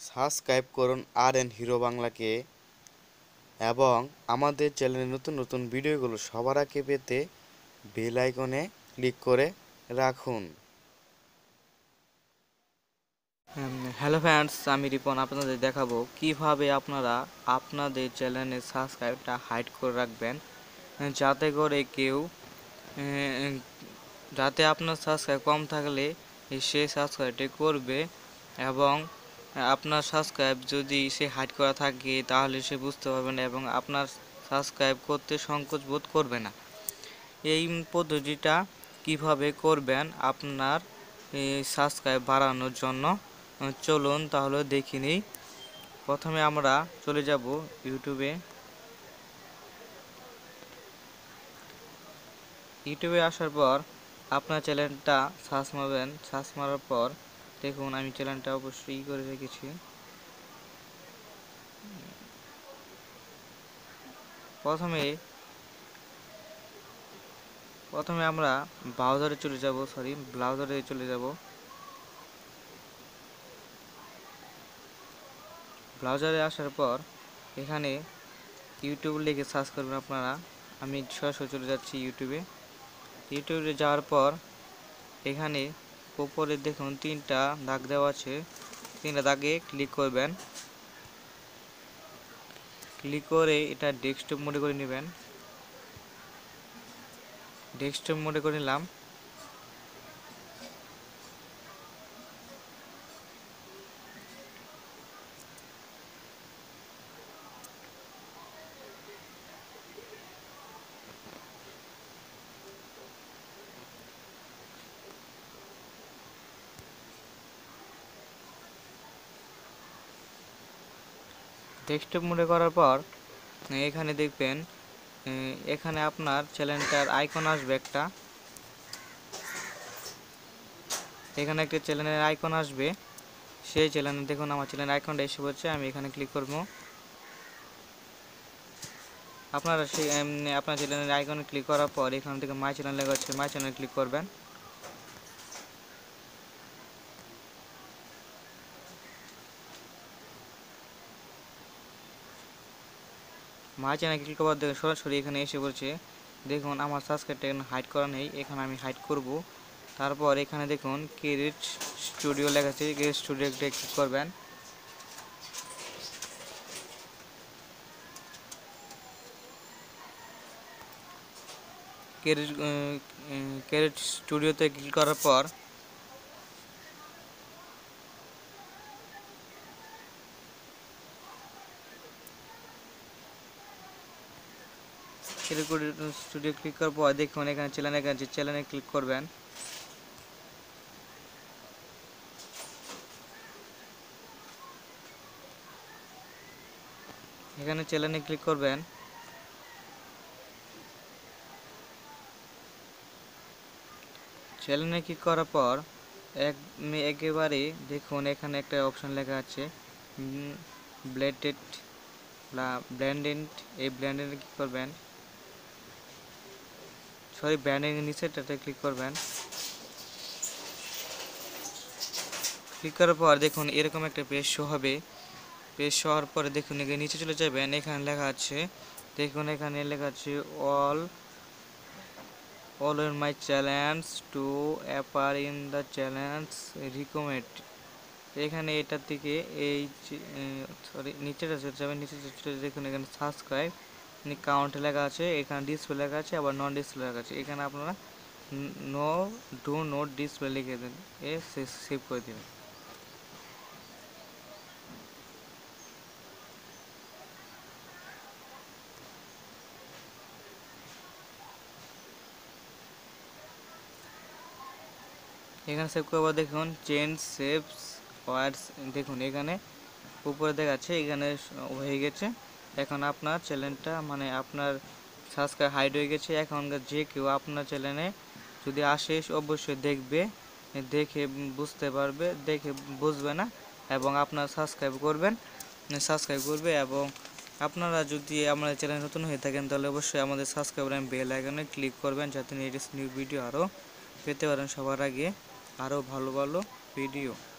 Subscribe করুন আর hero বাংলাকে এবং আমাদের চ্যানেলে নতুন নতুন ভিডিওগুলো সবার আগে পেতে বেল আইকনে ক্লিক করে রাখুন। হ্যালো ফ্রেন্ডস, আমি রিপন আপনাদের দেখাবো কিভাবে আপনারা আপনাদের চ্যানেলের সাবস্ক্রাইবটা হাইড করে রাখবেন, যাতে করে কেউ আহ, যাতে আপনার সাবস্ক্রাইব কম থাকলে সে সাবস্ক্রাইবটি করবে এবং আপনার সাবস্ক্রাইব যদি সে হাইড করা থাকে তাহলে সে বুঝতে পারবে না এবং আপনার সাবস্ক্রাইব করতে সংকোচ বোধ করবে না। এই পদ্ধতিটা কিভাবে করবেন আপনার সাবস্ক্রাইব বাড়ানোর জন্য, চলুন তাহলে দেখে নিই। প্রথমে আমরা চলে যাব ইউটিউবে আসার পর আপনার চ্যানেলটা সার্চ মারবেন। সার্চ মারার পর দেখুন আমি চ্যানেলটা অবশ্যই করে রেখেছি। প্রথমে আমরা ব্রাউজারে চলে যাব। ব্রাউজারে আসার পর এখানে ইউটিউব লিখে সার্চ করবেন আপনারা। আমি সরাসরি চলে যাচ্ছি ইউটিউবে যাওয়ার পর এখানে উপরে দেখুন তিনটা দাগ দেওয়া আছে, তিনটা দাগে ক্লিক করবেন। ক্লিক করে এটা ডেস্কটপ মোডে করে নেবেন। ডেস্কটপ মোডে করে নিলাম। ডেস্কটপ মোডে করার পর এখানে দেখবেন এখানে আপনার চ্যানেলটার আইকন আসবে একটা। এখানে একটা চ্যানেলের আইকন আসবে। সেই চ্যানেলে দেখুন আমার চ্যানেলের আইকনটা এসে পড়ছে। আমি এখানে ক্লিক করব। আপনারা সেই আপনার চ্যানেলের আইকনে ক্লিক করার পর এখান থেকে মাই চ্যানেল লেখা আছে, মাই চ্যানেল ক্লিক করবেন। মাই চ্যানেল ক্লিক করার পর সরাসরি এখানে এসে পড়ছে। দেখুন আমার সাবস্ক্রাইবটা এখানে হাইড করা নেই, এখানে আমি হাইড করব। তারপর এখানে দেখুন ক্রেডিট স্টুডিও লেখা আছে, ক্রেডিট স্টুডিওতে ক্লিক করবেন। ক্রেডিট স্টুডিওতে ক্লিক করার পর স্টুডিও ক্লিক করার পর দেখুন এখানে চ্যানেলে ক্লিক করবেন। এখানে চ্যানেলে ক্লিক করবেন। চ্যানেলে ক্লিক করার পর একেবারে দেখুন এখানে একটা অপশন লেখা আছে ব্লেন্ডেড ব্লেন্ডেড। এই ব্লেন্ডেডে ক্লিক করবেন, ব্র্যান্ডের নিচেটাতে ক্লিক করবেন। ক্লিক করার পর দেখুন এরকম একটা পেজ শো হবে। পেজ শো হওয়ার পরে দেখুন এখানে নিচে চলে যাবেন। এখানে লেখা আছে, দেখুন এখানে লেখা আছে all in my challenge to appear in the challenge recommend। এখানে এটা থেকে এই নিচেটা চলে যাবেন। নিচে চলে দেখুন এখানে সাবস্ক্রাইব কাউন্ট লেখা আছে, এখানে ডিসপ্লে লেখা আছে, আবার নন ডিসপ্লে লেখা আছে। এখানে আপনারা ডু নোট ডিসপ্লে লিখে দেন, সেভ করে দেবেন। এখানে সেভ করবার দেখুন চেঞ্জ সেভস ওয়ার্ডস, দেখুন এখানে উপরে দেখাচ্ছে এখানে হয়ে গেছে। এখন আপনার চ্যানেলটা মানে আপনার সাবস্ক্রাইব হাইড হয়ে গেছে। এখন যে কেউ আপনার চ্যানেলে যদি আসে অবশ্যই দেখবে, দেখে বুঝতে পারবে, দেখে বুঝবে না এবং আপনার সাবস্ক্রাইব করবে। এবং আপনারা যদি আমাদের চ্যানেল নতুন হয়ে থাকেন তাহলে অবশ্যই আমাদের সাবস্ক্রাইব বেল আইকনে ক্লিক করবেন, যাতে লেটেস্ট নিউ ভিডিও আরও পেতে পারেন সবার আগে, আরও ভালো ভালো ভিডিও।